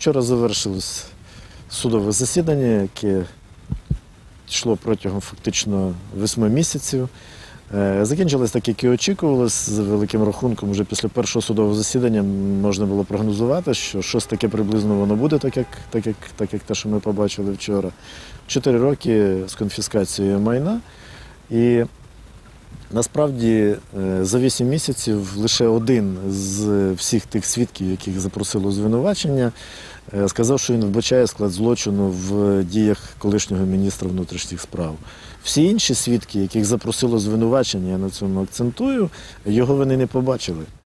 Вчора завершилось судове засідання, яке йшло протягом фактично 8 місяців. Закінчилось так, як і очікувалось, з великим рахунком. Вже після першого судового засідання можна було прогнозувати, що щось таке приблизно воно буде, так як те, що ми побачили вчора. 4 роки з конфіскацією майна. І насправді за 8 місяців лише один з всіх тих свідків, яких запросило звинувачення, сказав, що він вбачає склад злочину в діях колишнього міністра внутрішніх справ. Всі інші свідки, яких запросило звинувачення, я на цьому акцентую, його вони не побачили.